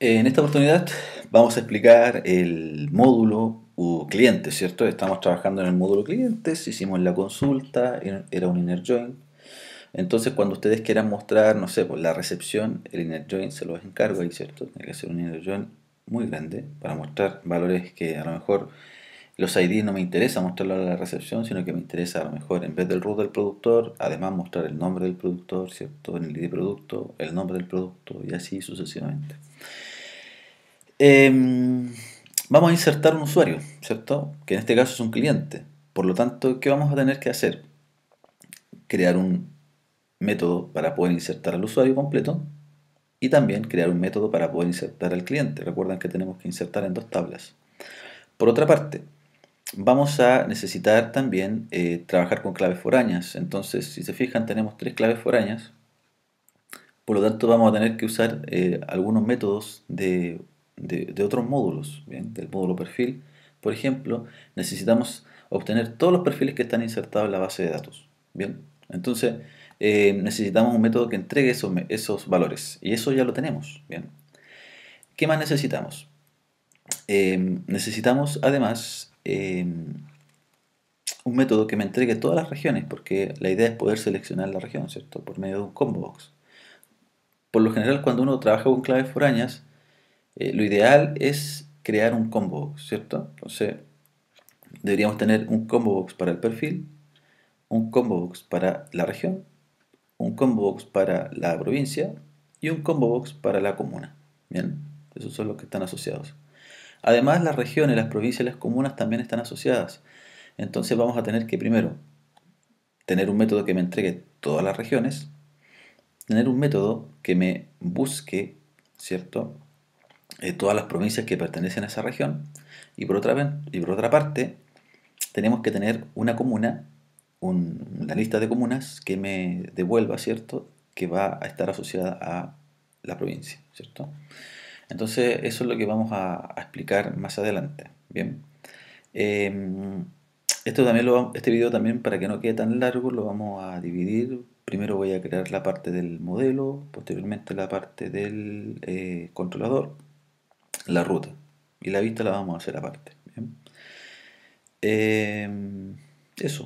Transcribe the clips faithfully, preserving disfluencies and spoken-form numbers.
En esta oportunidad vamos a explicar el módulo u cliente, ¿cierto? Estamos trabajando en el módulo clientes, hicimos la consulta, era un inner join. Entonces, cuando ustedes quieran mostrar, no sé, pues la recepción, el inner join se los encargo ahí, ¿cierto? Tiene que ser un inner join muy grande para mostrar valores que a lo mejor los I D no me interesa mostrarlo a la recepción, sino que me interesa a lo mejor en vez del root del productor, además mostrar el nombre del productor, ¿cierto? En el I D producto, el nombre del producto y así sucesivamente. Eh, Vamos a insertar un usuario, ¿cierto? Que en este caso es un cliente. Por lo tanto, ¿qué vamos a tener que hacer? Crear un método para poder insertar al usuario completo y también crear un método para poder insertar al cliente. Recuerden que tenemos que insertar en dos tablas. Por otra parte, vamos a necesitar también eh, trabajar con claves foráneas. Entonces, si se fijan, tenemos tres claves foráneas. Por lo tanto, vamos a tener que usar eh, algunos métodos de, de, de otros módulos, ¿bien? Del módulo perfil. Por ejemplo, necesitamos obtener todos los perfiles que están insertados en la base de datos. Bien, entonces eh, necesitamos un método que entregue esos, esos valores y eso ya lo tenemos. Bien, ¿qué más necesitamos? Eh, necesitamos además eh, un método que me entregue todas las regiones, porque la idea es poder seleccionar la región, ¿cierto? Por medio de un combo box. Por lo general, cuando uno trabaja con claves foráneas, eh, lo ideal es crear un combo box, ¿cierto? Entonces, deberíamos tener un combo box para el perfil, un combo box para la región, un combo box para la provincia y un combo box para la comuna. Bien, esos son los que están asociados. Además, las regiones, las provincias y las comunas también están asociadas. Entonces vamos a tener que primero tener un método que me entregue todas las regiones, tener un método que me busque, ¿cierto? Eh, todas las provincias que pertenecen a esa región. Y por otra, y por otra parte, tenemos que tener una comuna, un, una lista de comunas que me devuelva, ¿cierto? Que va a estar asociada a la provincia, ¿cierto? Entonces, eso es lo que vamos a, a explicar más adelante. Bien. Eh, esto también lo, este video también, para que no quede tan largo, lo vamos a dividir. Primero voy a crear la parte del modelo, posteriormente la parte del eh, controlador, la ruta. Y la vista la vamos a hacer aparte. Bien. Eh, eso.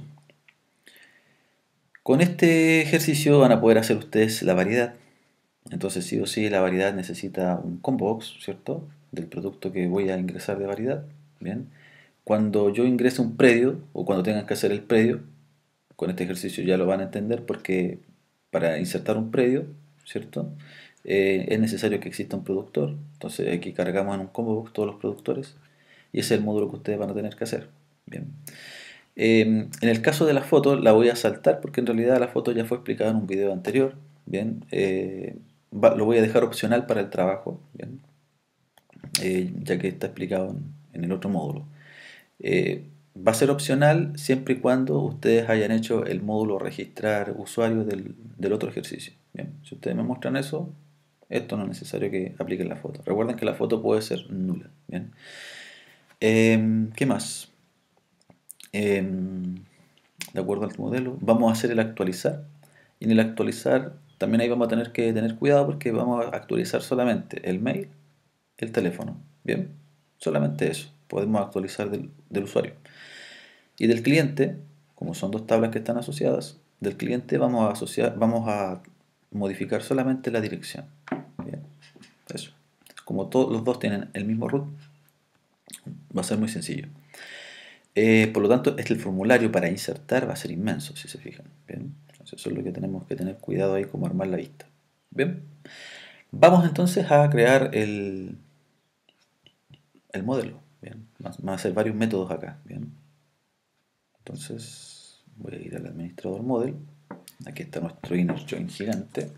Con este ejercicio van a poder hacer ustedes la variedad. Entonces sí o sí la variedad necesita un combo box, ¿cierto? Del producto que voy a ingresar de variedad. Bien. Cuando yo ingrese un predio o cuando tengan que hacer el predio, con este ejercicio ya lo van a entender porque para insertar un predio, ¿cierto? Eh, es necesario que exista un productor. Entonces aquí cargamos en un combo box todos los productores y ese es el módulo que ustedes van a tener que hacer. Bien. Eh, en el caso de la foto la voy a saltar porque en realidad la foto ya fue explicada en un video anterior. Bien. Eh, va, lo voy a dejar opcional para el trabajo. Bien. Eh, ya que está explicado en, en el otro módulo. Eh, va a ser opcional siempre y cuando ustedes hayan hecho el módulo registrar usuario del, del otro ejercicio. Bien, si ustedes me muestran eso, esto no es necesario que apliquen la foto. Recuerden que la foto puede ser nula. Bien. Eh, ¿Qué más? Eh, de acuerdo al modelo, vamos a hacer el actualizar. Y en el actualizar también ahí vamos a tener que tener cuidado porque vamos a actualizar solamente el mail, el teléfono. Bien, solamente eso. Podemos actualizar del, del usuario. Y del cliente, como son dos tablas que están asociadas, del cliente vamos a asociar, vamos a modificar solamente la dirección. Bien, eso. Como todos los dos tienen el mismo root, va a ser muy sencillo. Eh, por lo tanto, este el formulario para insertar va a ser inmenso, si se fijan. Bien, entonces eso es lo que tenemos que tener cuidado ahí, como armar la vista. Bien, vamos entonces a crear el, el modelo. Bien, van a ser varios métodos acá. Bien, entonces voy a ir al administrador model. Aquí está nuestro inner join gigante.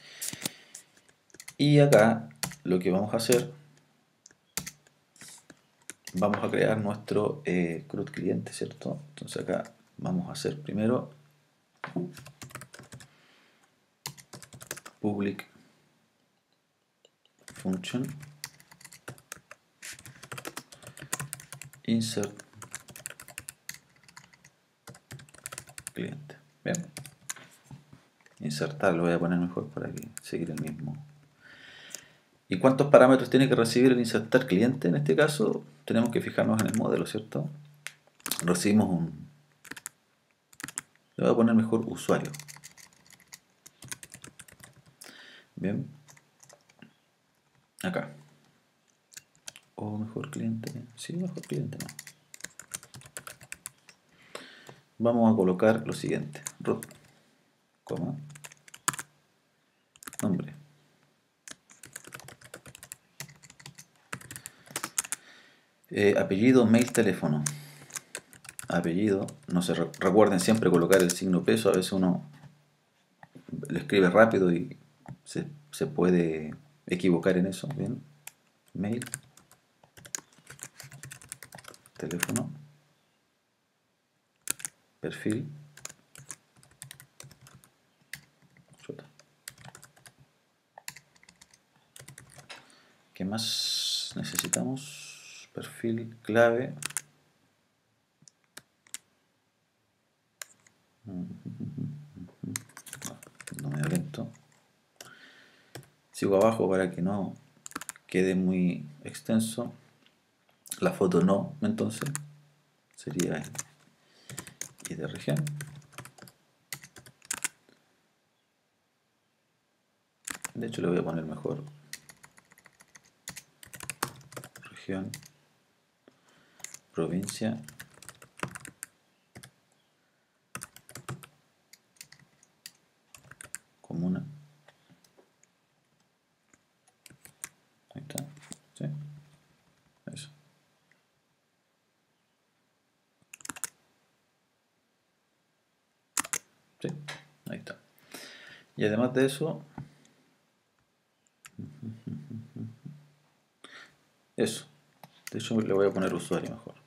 Y acá lo que vamos a hacer, vamos a crear nuestro eh, C R U D cliente, ¿cierto? Entonces acá vamos a hacer primero public function insert cliente. Bien. Insertar lo voy a poner mejor para que seguir el mismo. ¿Y cuántos parámetros tiene que recibir el insertar cliente? En este caso, tenemos que fijarnos en el modelo, ¿cierto? Recibimos un... Le voy a poner mejor usuario. Bien. Acá. O mejor cliente. Sí, mejor cliente, no. Vamos a colocar lo siguiente. Root, coma, nombre. Eh, apellido, mail, teléfono. Apellido, no se re recuerden siempre colocar el signo peso, a veces uno lo escribe rápido y se, se puede equivocar en eso. Bien, mail, teléfono, perfil, ¿qué más necesitamos? Perfil, clave. No me lento. Sigo abajo para que no quede muy extenso. La foto no, entonces sería y de región. De hecho le voy a poner mejor región, provincia, comuna. Ahí está, ¿sí? Eso. Sí, ahí está. Y además de eso, eso. De hecho le voy a poner usuario mejor.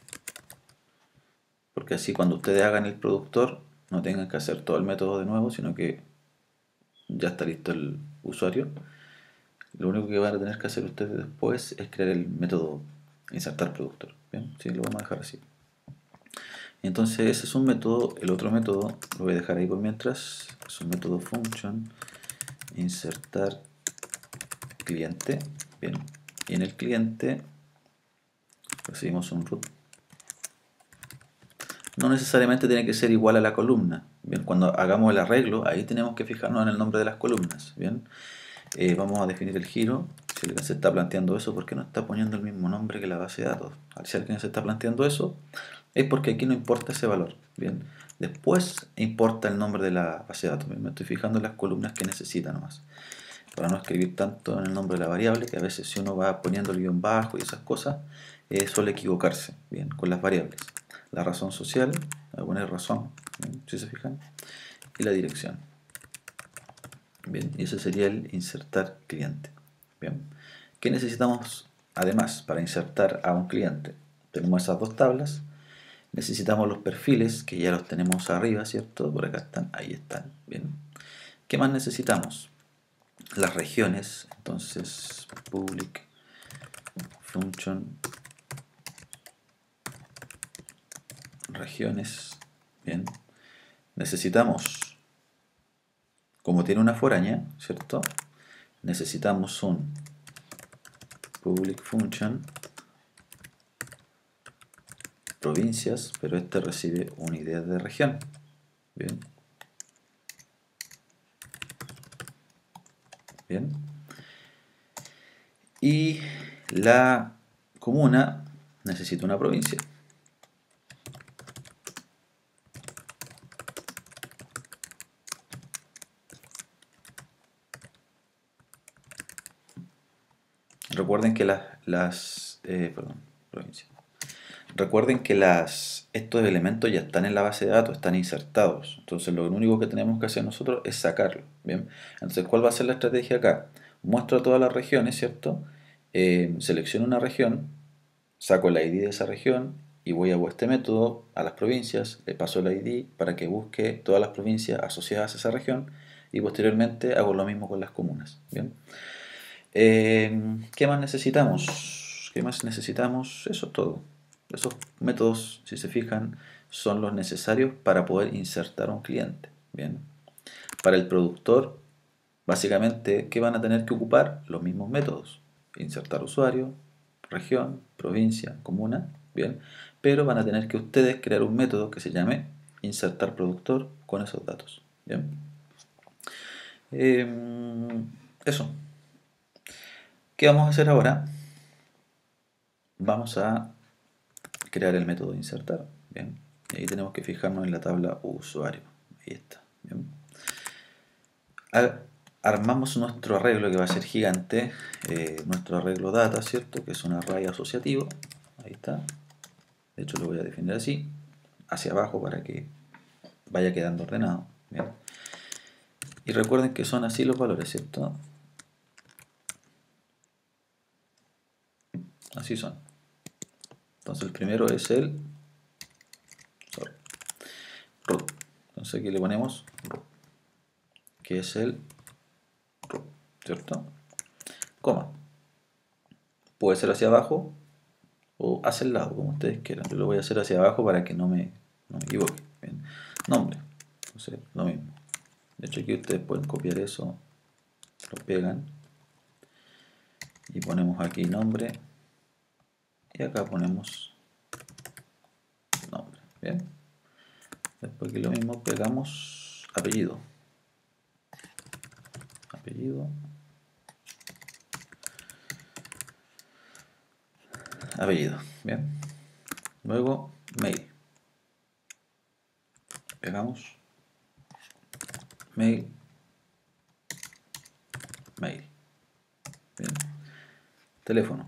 Porque así cuando ustedes hagan el productor, no tengan que hacer todo el método de nuevo, sino que ya está listo el usuario. Lo único que van a tener que hacer ustedes después es crear el método insertar productor. Bien, sí, lo vamos a dejar así. Entonces ese es un método. El otro método lo voy a dejar ahí por mientras. Es un método function insertar cliente. Bien, y en el cliente recibimos un root. No necesariamente tiene que ser igual a la columna. Bien, cuando hagamos el arreglo, ahí tenemos que fijarnos en el nombre de las columnas. Bien, eh, vamos a definir el giro. Si alguien se está planteando eso, porque no está poniendo el mismo nombre que la base de datos. Si alguien se está planteando eso, es porque aquí no importa ese valor. Bien, después importa el nombre de la base de datos. Bien, me estoy fijando en las columnas que necesita nomás. Para no escribir tanto en el nombre de la variable, que a veces si uno va poniendo el guión bajo y esas cosas, eh, suele equivocarse, bien, con las variables. La razón social, voy a poner razón, bien, si se fijan, y la dirección. Bien, y ese sería el insertar cliente. Bien, ¿qué necesitamos además para insertar a un cliente? Tenemos esas dos tablas. Necesitamos los perfiles, que ya los tenemos arriba, ¿cierto? Por acá están, ahí están. Bien, ¿qué más necesitamos? Las regiones, entonces public function regiones. Bien, necesitamos, como tiene una foraña, ¿cierto? Necesitamos un public function provincias, pero este recibe una idea de región. Bien, bien, y la comuna necesita una provincia. Recuerden que las, las eh, perdón, provincia. Recuerden que las, estos elementos ya están en la base de datos, están insertados. Entonces lo único que tenemos que hacer nosotros es sacarlo. ¿Bien? Entonces, ¿cuál va a ser la estrategia acá? Muestro todas las regiones, ¿cierto? Eh, selecciono una región, saco el I D de esa región y voy a este método a las provincias, le paso el I D para que busque todas las provincias asociadas a esa región y posteriormente hago lo mismo con las comunas. ¿Bien? Eh, ¿Qué más necesitamos? ¿Qué más necesitamos? Eso es todo. Esos métodos, si se fijan, son los necesarios para poder insertar a un cliente. Bien. Para el productor, Básicamente, ¿qué van a tener que ocupar? Los mismos métodos. Insertar usuario, región, provincia, comuna, bien. Pero van a tener que ustedes crear un método que se llame insertar productor con esos datos, bien. Eh, eso. ¿Qué vamos a hacer ahora? Vamos a crear el método insertar, bien. Y ahí tenemos que fijarnos en la tabla usuario. Ahí está, bien. Armamos nuestro arreglo que va a ser gigante, eh, nuestro arreglo data, ¿cierto? Que es un array asociativo, ahí está. De hecho lo voy a definir así, hacia abajo para que vaya quedando ordenado, bien. Y recuerden que son así los valores, ¿cierto? Así son. Entonces el primero es el sorry, root. Entonces aquí le ponemos root, que es el root, ¿cierto? Coma. Puede ser hacia abajo o hacia el lado, como ustedes quieran. Yo lo voy a hacer hacia abajo para que no me, no me equivoque. Bien. Nombre. Entonces, lo mismo. De hecho, aquí ustedes pueden copiar eso, lo pegan y ponemos aquí nombre y acá ponemos nombre. Bien. Después aquí lo mismo, pegamos apellido. Apellido. Apellido. Bien. Luego, mail. Pegamos mail. Mail. Bien. Teléfono.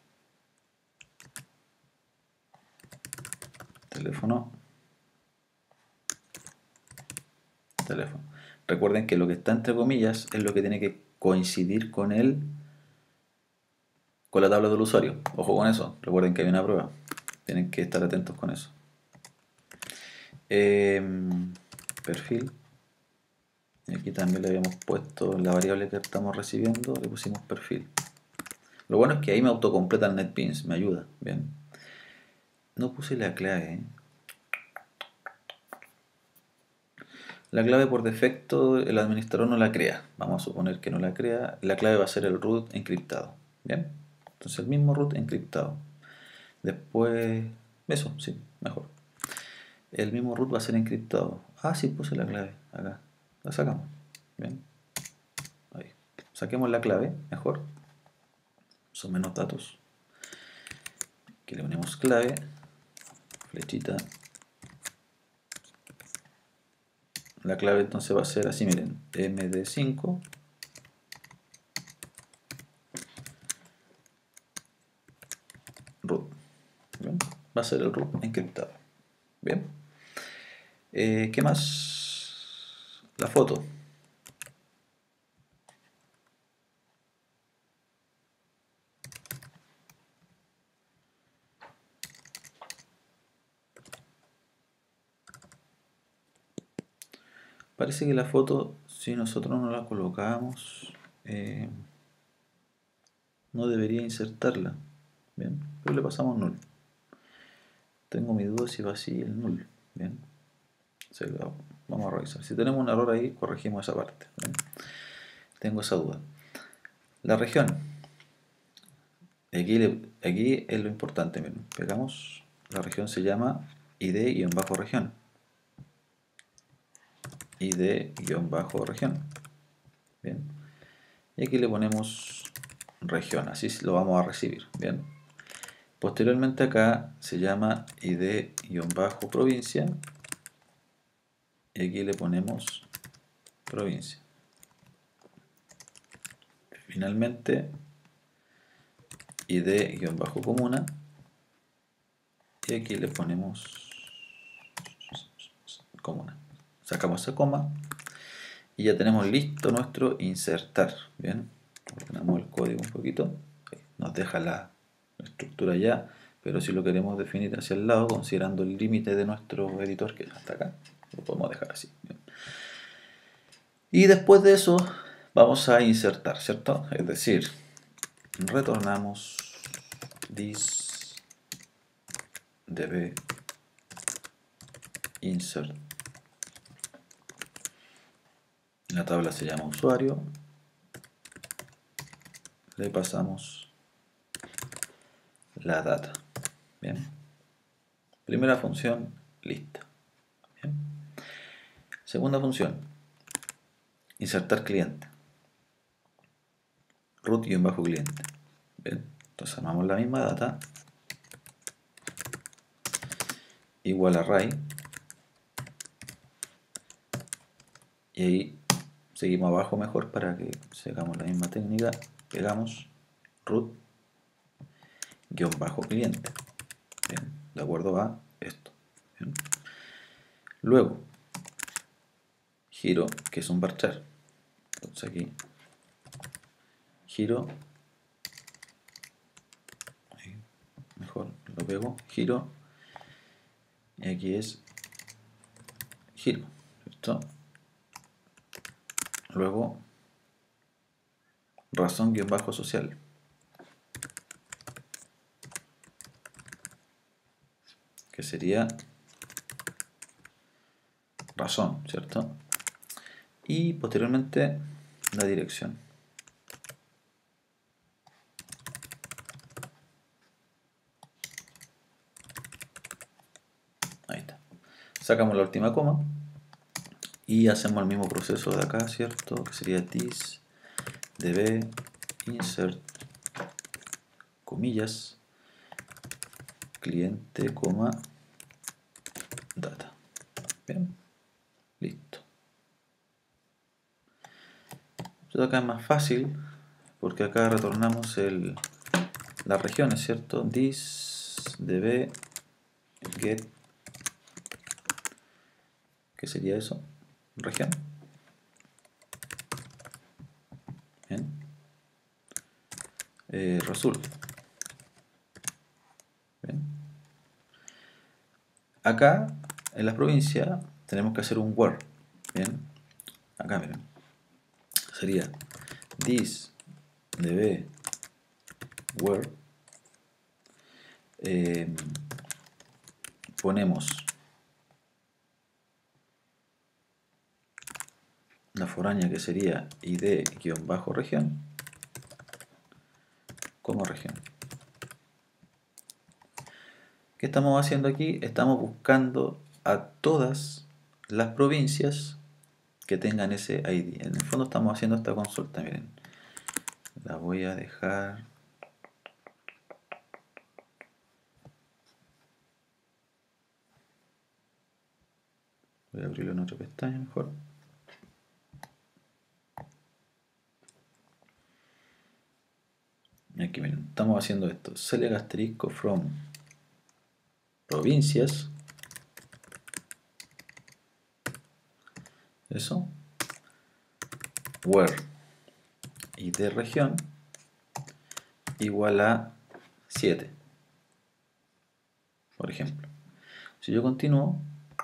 Teléfono. Teléfono. Recuerden que lo que está entre comillas es lo que tiene que coincidir con el con la tabla del usuario. Ojo con eso. Recuerden que hay una prueba. Tienen que estar atentos con eso. Eh, perfil. Y aquí también le habíamos puesto la variable que estamos recibiendo, le pusimos perfil. Lo bueno es que ahí me autocompleta el NetBeans, me ayuda. Bien. No puse la clave. ¿eh? La clave por defecto el administrador no la crea. Vamos a suponer que no la crea. La clave va a ser el root encriptado. Bien. Entonces el mismo root encriptado. Después, eso, sí, mejor. El mismo root va a ser encriptado. Ah, sí, puse la clave acá. La sacamos. Bien. Ahí. Saquemos la clave, mejor. Son menos datos. Aquí le ponemos clave. Flechita. La clave entonces va a ser así, miren. M D cinco. Root. ¿Bien? Va a ser el root encriptado. Bien. Eh, ¿Qué más? La foto. Parece que la foto, si nosotros no la colocamos, eh, no debería insertarla. Bien, pero le pasamos null. Tengo mi duda si va así el null. Bien, vamos a revisar. Si tenemos un error ahí, corregimos esa parte. Bien. Tengo esa duda. La región. Aquí, le, aquí es lo importante. Miren. Pegamos. La región se llama id-región. id-región. Bien. Y aquí le ponemos región. Así lo vamos a recibir. Bien. Posteriormente acá se llama id-provincia. Y aquí le ponemos provincia. Finalmente id-comuna y aquí le ponemos comuna. Sacamos esa coma y ya tenemos listo nuestro insertar. Bien, ordenamos el código un poquito, nos deja la estructura ya, pero si lo queremos definir hacia el lado, considerando el límite de nuestro editor que es hasta acá, lo podemos dejar así. Bien. Y después de eso vamos a insertar, ¿cierto? Es decir, retornamos this db insert. La tabla se llama usuario le pasamos la data. Bien. Primera función lista. Bien. Segunda función, insertar cliente. Root-cliente. Bien. Entonces armamos la misma data igual a array y ahí seguimos abajo mejor para que hagamos la misma técnica. Pegamos root guión bajo cliente. Bien, de acuerdo a esto. Bien. Luego giro, que es un varchar. Entonces aquí giro, mejor lo pego, giro, y aquí es giro, ¿cierto? Luego razón guión bajo social. Que sería razón, ¿cierto? Y posteriormente la dirección. Ahí está. Sacamos la última coma y hacemos el mismo proceso de acá, ¿cierto? Que sería this db insert comillas cliente, coma data. Bien, listo. Esto acá es más fácil porque acá retornamos el, las regiones, ¿cierto? This db get, ¿qué sería eso? Región. Bien. Eh, result. Bien. Acá en la provincia tenemos que hacer un where. Bien. Acá miren. Sería this db where eh, ponemos la foránea que sería id-región como región. ¿Qué estamos haciendo aquí? Estamos buscando a todas las provincias que tengan ese I D. En el fondo estamos haciendo esta consulta, miren. La voy a dejar... Voy a abrirlo en otra pestaña mejor. Aquí miren, estamos haciendo esto. Select asterisco from provincias. Eso. Where id región igual a siete. Por ejemplo. Si yo continúo,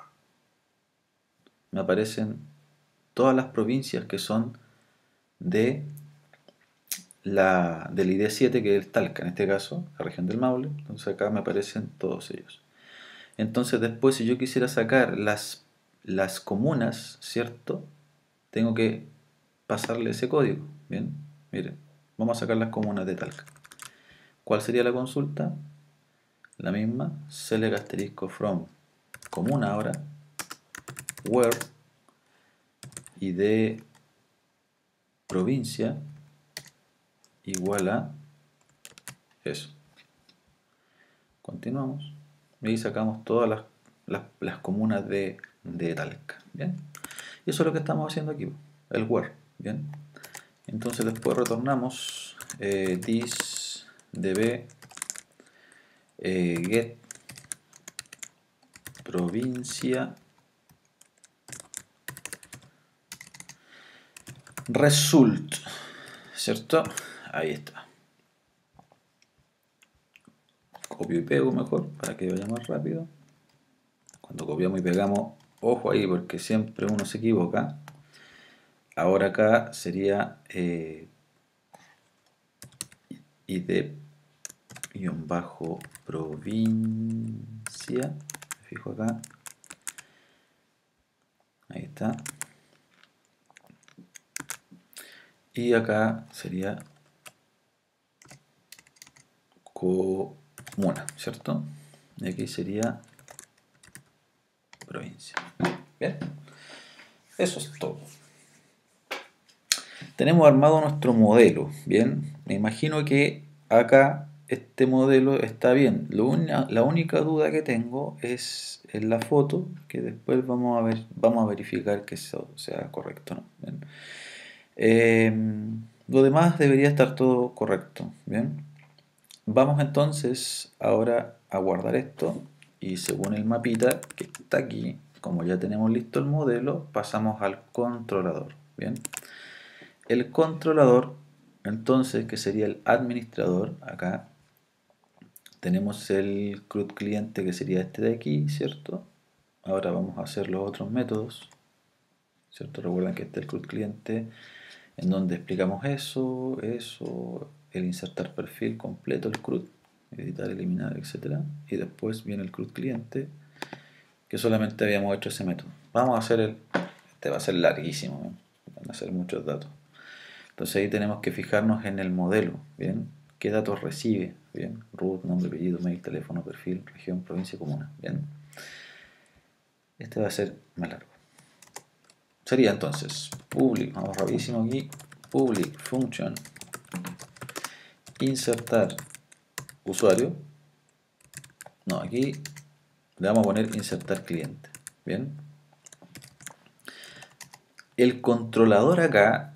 me aparecen todas las provincias que son de la del I D siete, que es Talca, en este caso, la región del Maule. Entonces acá me aparecen todos ellos. Entonces después, si yo quisiera sacar las, las comunas, ¿cierto? Tengo que pasarle ese código. Bien, miren, vamos a sacar las comunas de Talca. ¿Cuál sería la consulta? La misma, select asterisco from comuna ahora, where id provincia igual a eso. Continuamos y ahí sacamos todas las, las, las comunas de, de Talca. Bien, y eso es lo que estamos haciendo aquí, el where. Bien, entonces después retornamos eh, this db eh, get provincia result, ¿cierto? Ahí está. Copio y pego mejor para que vaya más rápido. Cuando copiamos y pegamos, ojo ahí porque siempre uno se equivoca. Ahora acá sería eh, id-provincia, me fijo acá, ahí está, y acá sería comuna, ¿cierto? Y aquí sería provincia. Bien, eso es todo. Tenemos armado nuestro modelo, bien. Me imagino que acá este modelo está bien. Lo una- la única duda que tengo es en la foto, que después vamos a ver, vamos a verificar que eso sea correcto, ¿no? Bien. Eh, lo demás debería estar todo correcto, bien. Vamos entonces ahora a guardar esto y según el mapita que está aquí, como ya tenemos listo el modelo, pasamos al controlador, bien. El controlador, entonces, que sería el administrador, acá tenemos el C R U D cliente que sería este de aquí, ¿cierto? Ahora vamos a hacer los otros métodos, ¿cierto? Recuerden que este es el C R U D cliente en donde explicamos eso, eso, el insertar perfil completo, el C R U D, editar, eliminar, etcétera. Y después viene el C R U D cliente, que solamente habíamos hecho ese método. Vamos a hacer el, este va a ser larguísimo, ¿eh? Van a ser muchos datos. Entonces ahí tenemos que fijarnos en el modelo, ¿bien? ¿Qué datos recibe? ¿Bien? Root, nombre, apellido, mail, teléfono, perfil, región, provincia, comuna, ¿bien? Este va a ser más largo. Sería entonces public, vamos rapidísimo aquí, public function insertar usuario. No, aquí le vamos a poner insertar cliente, ¿bien? El controlador acá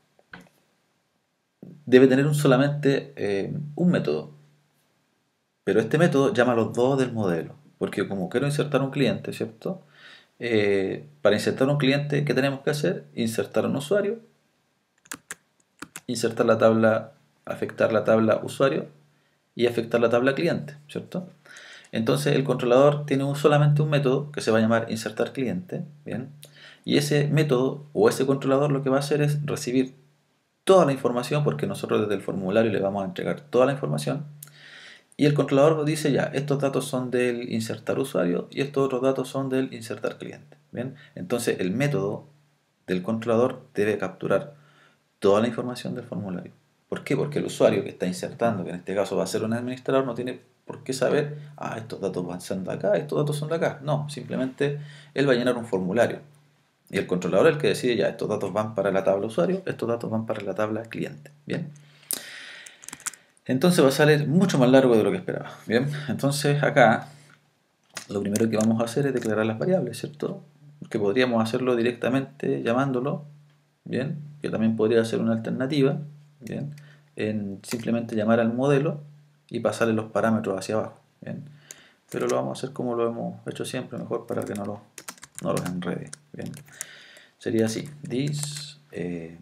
debe tener un solamente eh, un método, pero este método llama a los dos del modelo, porque como quiero insertar un cliente, ¿cierto? Eh, para insertar un cliente, ¿qué tenemos que hacer? Insertar un usuario, insertar la tabla, afectar la tabla usuario y afectar la tabla cliente, ¿cierto? Entonces el controlador tiene un, solamente un método que se va a llamar insertar cliente, ¿bien? Y ese método o ese controlador lo que va a hacer es recibir toda la información, porque nosotros desde el formulario le vamos a entregar toda la información. Y el controlador dice ya, estos datos son del insertar usuario y estos otros datos son del insertar cliente. ¿Bien? Entonces el método del controlador debe capturar toda la información del formulario. ¿Por qué? Porque el usuario que está insertando, que en este caso va a ser un administrador, no tiene por qué saber, ah, estos datos van ser de acá, estos datos son de acá. No, simplemente él va a llenar un formulario. Y el controlador es el que decide ya, estos datos van para la tabla usuario, estos datos van para la tabla cliente. Bien. Entonces va a salir mucho más largo de lo que esperaba. Bien, entonces acá lo primero que vamos a hacer es declarar las variables, ¿cierto? Que podríamos hacerlo directamente llamándolo, ¿bien? Que también podría ser una alternativa, ¿bien? En simplemente llamar al modelo y pasarle los parámetros hacia abajo, ¿bien? Pero lo vamos a hacer como lo hemos hecho siempre, mejor para que no los, no los enrede, ¿bien? Sería así, this eh,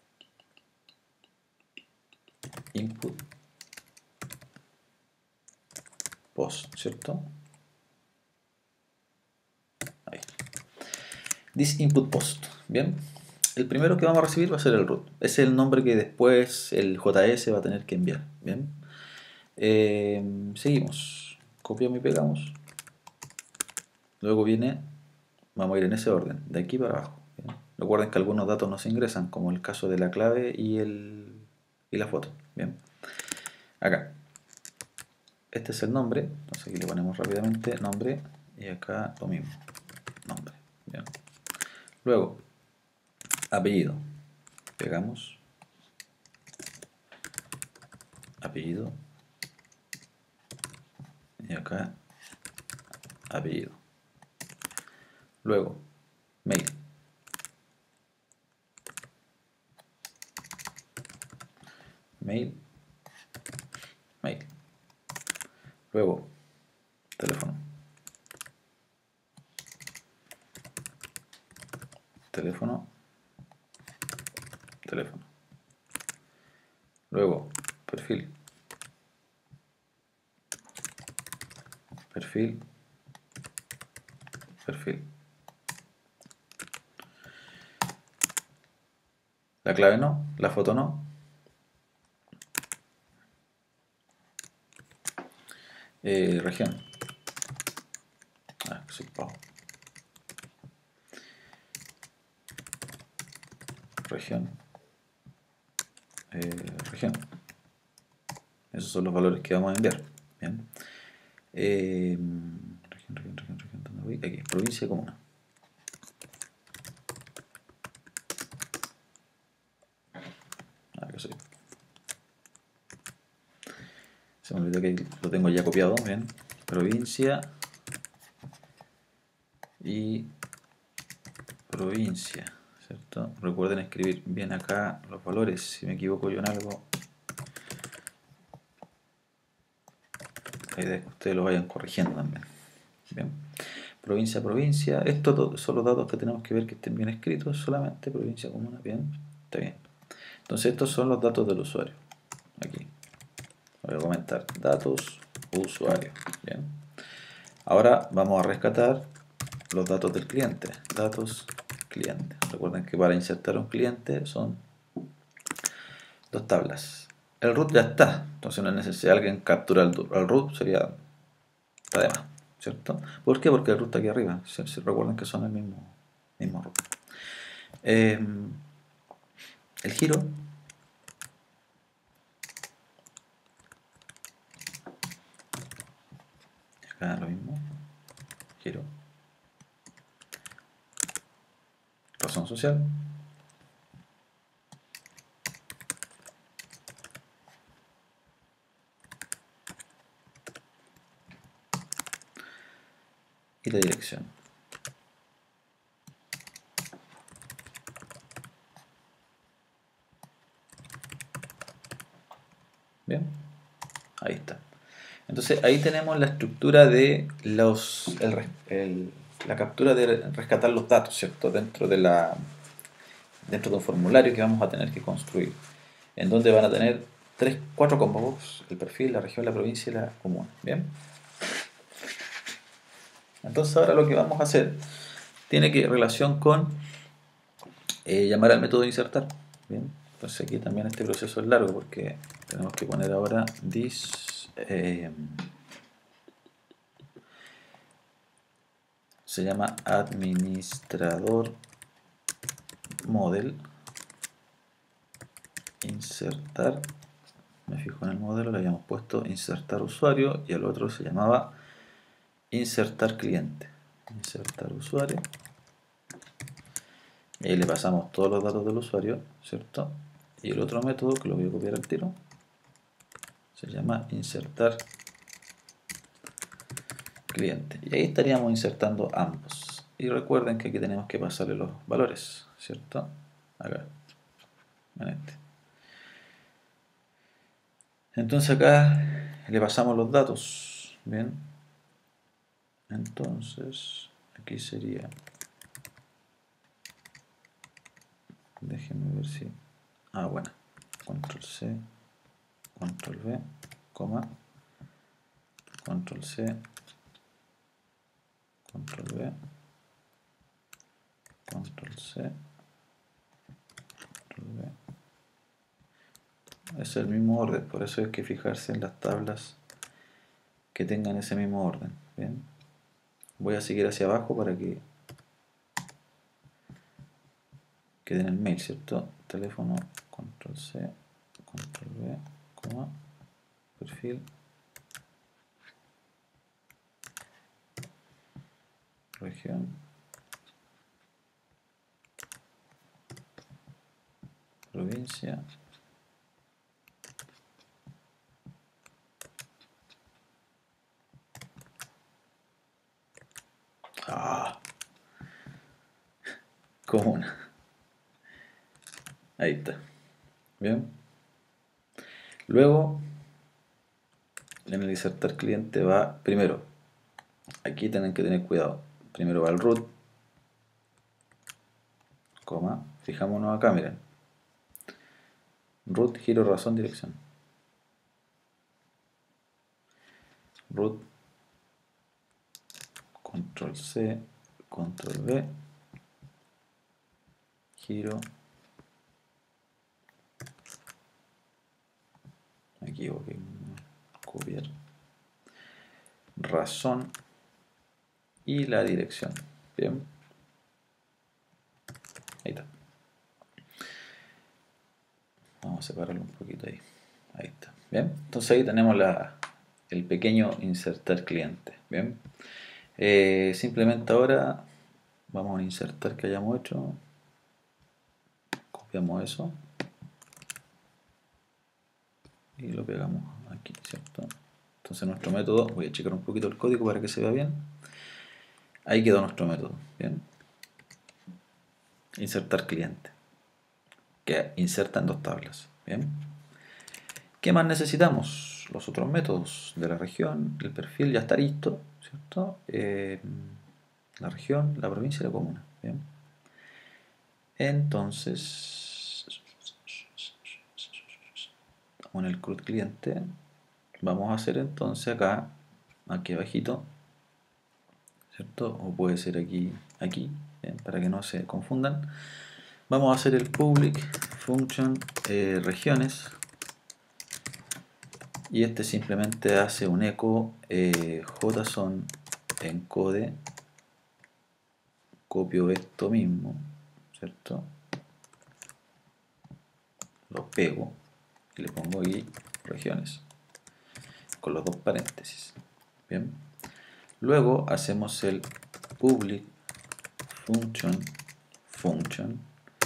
input post, ¿cierto? Ahí. This input post, ¿bien? El primero que vamos a recibir va a ser el root. Ese es el nombre que después el J S va a tener que enviar, ¿bien? Eh, seguimos. Copiamos y pegamos. Luego viene, vamos a ir en ese orden, de aquí para abajo, ¿bien? Recuerden que algunos datos no se ingresan, como el caso de la clave y, el, y la foto, ¿bien? Acá. Este es el nombre, entonces aquí le ponemos rápidamente nombre y acá lo mismo, nombre, ¿bien? Luego, apellido, pegamos, apellido y acá apellido. Luego, mail, mail, mail. Luego, teléfono, teléfono, teléfono. Luego, perfil, perfil, perfil. La clave no, la foto no. Eh, región. Ah, soy pavo. Región. Eh, región. Esos son los valores que vamos a enviar. Bien. Eh, región, región, región, región, ¿dónde voy? Aquí, provincia, comuna. Acá soy. Se me olvidó que lo tengo ya copiado. Bien. Provincia y provincia, ¿cierto? Recuerden escribir bien acá los valores. Si me equivoco yo en algo, la idea es que ustedes lo vayan corrigiendo también. Bien. Provincia, provincia. Estos son los datos que tenemos que ver que estén bien escritos. Solamente provincia, comuna. Bien. Está bien. Entonces estos son los datos del usuario. Aquí. Voy a comentar. Datos, usuario. Bien. Ahora vamos a rescatar los datos del cliente. Datos, cliente. Recuerden que para insertar un cliente son dos tablas. El root ya está. Entonces no es necesario que alguien captura el, el root. Sería... Está de más. ¿Cierto? ¿Por qué? Porque el root está aquí arriba. Si, si recuerden que son el mismo, mismo root. Eh, el giro acá lo mismo. Giro. Razón social. Y la dirección. Bien. Ahí está. Entonces ahí tenemos la estructura de los el, el, la captura de rescatar los datos, ¿cierto? Dentro de la dentro de un formulario que vamos a tener que construir, en donde van a tener tres, cuatro combos: el perfil, la región, la provincia y la comuna. Bien. Entonces ahora lo que vamos a hacer tiene que relación con eh, llamar al método de insertar. Bien. Entonces aquí también este proceso es largo porque tenemos que poner ahora this eh, se llama administrador model insertar. Me fijo en el modelo, le habíamos puesto insertar usuario y el otro se llamaba insertar cliente. Insertar usuario. Y ahí le pasamos todos los datos del usuario, ¿cierto? Y el otro método, que lo voy a copiar al tiro, se llama insertar cliente. Y ahí estaríamos insertando ambos. Y recuerden que aquí tenemos que pasarle los valores, ¿cierto? Acá, en este. Entonces acá le pasamos los datos. Bien. Entonces, aquí sería... Déjenme ver si... Ah, bueno. Control C, Control V, coma, Control C, Control V, Control C, Control V. Es el mismo orden, por eso hay que fijarse en las tablas que tengan ese mismo orden. Bien. Voy a seguir hacia abajo para que quede en el mail, ¿cierto? Teléfono, Control C, Control V, coma, perfil, región, provincia, ah, comuna. Ahí está. Bien. Luego, en el insertar cliente va, primero, aquí tienen que tener cuidado. Primero va el root, coma, fijámonos acá, miren. Root, giro, razón, dirección. Root, Control C, Control V, giro, me equivoqué, copiar, razón y la dirección. Bien, ahí está. Vamos a separarlo un poquito ahí. Ahí está. Bien, entonces ahí tenemos la, el pequeño insertar cliente. Bien, eh, simplemente ahora vamos a insertar que hayamos hecho, copiamos eso y lo pegamos aquí, ¿cierto? Entonces nuestro método, voy a checar un poquito el código para que se vea bien. Ahí quedó nuestro método, bien. Insertar cliente, que inserta en dos tablas, bien. ¿Qué más necesitamos? Los otros métodos de la región, el perfil ya está listo, ¿cierto? Eh, la región, la provincia y la comuna, bien. Entonces, con el C R U D cliente, vamos a hacer entonces acá, aquí abajito, ¿cierto? O puede ser aquí, aquí, bien, para que no se confundan. Vamos a hacer el public function eh, regiones, y este simplemente hace un eco eh, json encode, copio esto mismo, ¿cierto? Lo pego y le pongo aquí regiones con los dos paréntesis. Bien, luego hacemos el public function function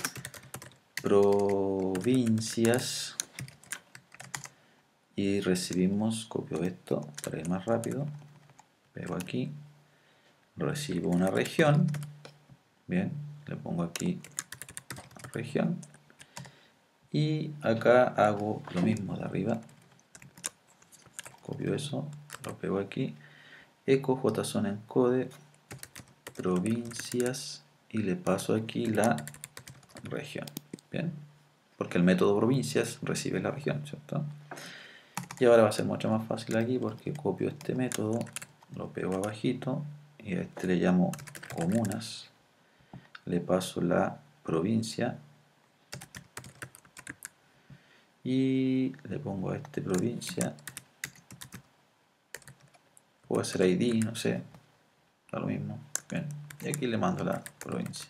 provincias y recibimos, copio esto para ir más rápido, pego aquí, recibo una región, bien, le pongo aquí región y acá hago lo mismo de arriba, copio eso, lo pego aquí, eco json encode provincias y le paso aquí la región, bien, porque el método provincias recibe la región, ¿cierto? Y ahora va a ser mucho más fácil aquí porque copio este método, lo pego abajito y a este le llamo comunas, le paso la provincia y le pongo a este provincia, puede ser I D, no sé, da lo mismo, bien, y aquí le mando la provincia.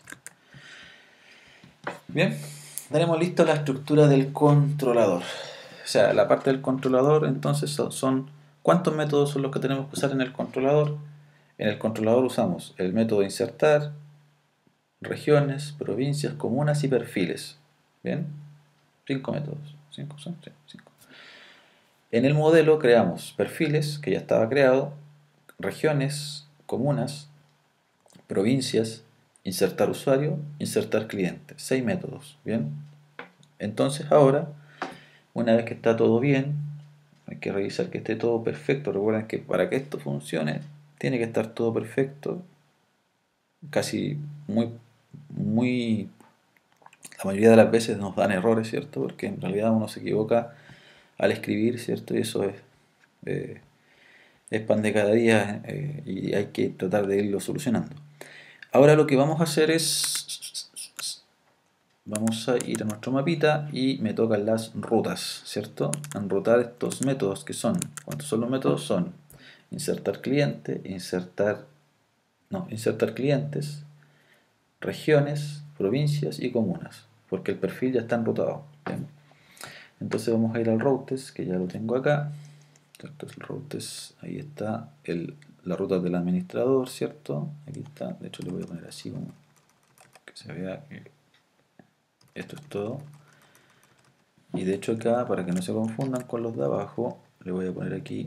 Bien, tenemos listo la estructura del controlador. O sea, la parte del controlador entonces son, son ¿cuántos métodos son los que tenemos que usar en el controlador? En el controlador usamos el método insertar, regiones, provincias, comunas y perfiles. Bien, cinco métodos. ¿Cinco son? Sí, cinco. En el modelo creamos perfiles, que ya estaba creado, regiones, comunas, provincias, insertar usuario, insertar cliente. Seis métodos. Bien, entonces ahora, una vez que está todo bien, hay que revisar que esté todo perfecto. Recuerden que para que esto funcione, tiene que estar todo perfecto. Casi muy, muy, la mayoría de las veces nos dan errores, ¿cierto? Porque en realidad uno se equivoca al escribir, ¿cierto? Y eso es, eh, es pan de cada día eh, y hay que tratar de irlo solucionando. Ahora lo que vamos a hacer es, vamos a ir a nuestro mapita y me tocan las rutas, ¿cierto? Enrutar estos métodos que son, ¿cuántos son los métodos? Son insertar cliente, insertar, no, insertar clientes, regiones, provincias y comunas, porque el perfil ya está enrutado. ¿Bien? Entonces vamos a ir al routes, que ya lo tengo acá. Entonces el routes, ahí está el, la ruta del administrador, ¿cierto? Aquí está, de hecho le voy a poner así como que se vea que esto es todo. Y de hecho acá, para que no se confundan con los de abajo, le voy a poner aquí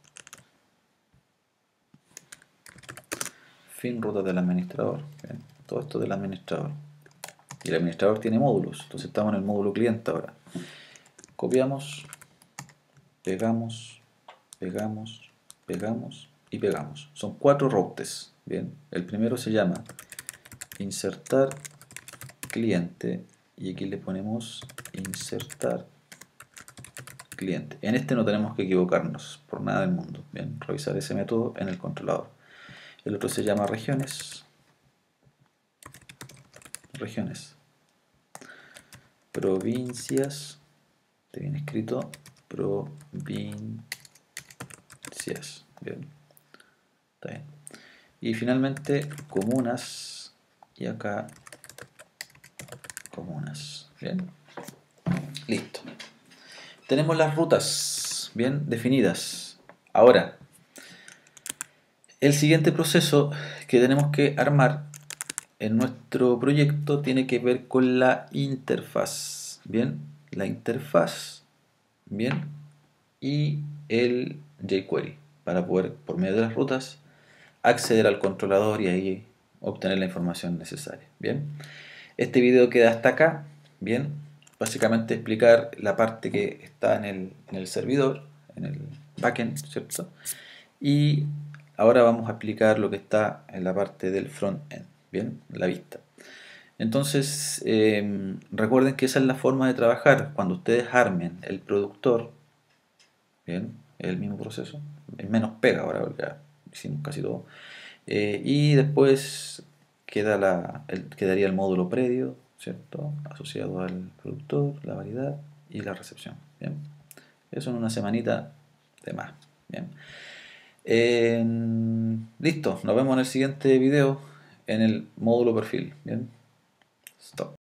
fin ruta del administrador. ¿Bien? Todo esto del administrador. Y el administrador tiene módulos, entonces estamos en el módulo cliente ahora. Copiamos, pegamos, pegamos, pegamos y pegamos. Son cuatro routes. Bien, el primero se llama insertar cliente y aquí le ponemos insertar cliente. En este no tenemos que equivocarnos por nada del mundo. Bien, revisar ese método en el controlador. El otro se llama regiones. Regiones. Provincias. Te viene escrito provincias. Bien. Está bien. Y finalmente comunas. Y acá comunas. Bien. Listo. Tenemos las rutas. bien definidas. Ahora, el siguiente proceso que tenemos que armar en nuestro proyecto tiene que ver con la interfaz, bien, la interfaz, bien, y el jQuery para poder, por medio de las rutas, acceder al controlador y ahí obtener la información necesaria, bien. Este video queda hasta acá, bien, básicamente explicar la parte que está en el, en el servidor, en el backend, ¿cierto? Y ahora vamos a explicar lo que está en la parte del front-end, bien, la vista. Entonces, eh, recuerden que esa es la forma de trabajar. Cuando ustedes armen el productor, bien, es el mismo proceso, es menos pega ahora porque ya hicimos casi todo. Eh, y después queda la, el- quedaría el módulo predio, ¿cierto? Asociado al productor, la variedad y la recepción, bien. Eso en una semanita de más, bien. Eh, listo, nos vemos en el siguiente video en el módulo perfil, bien. Stop.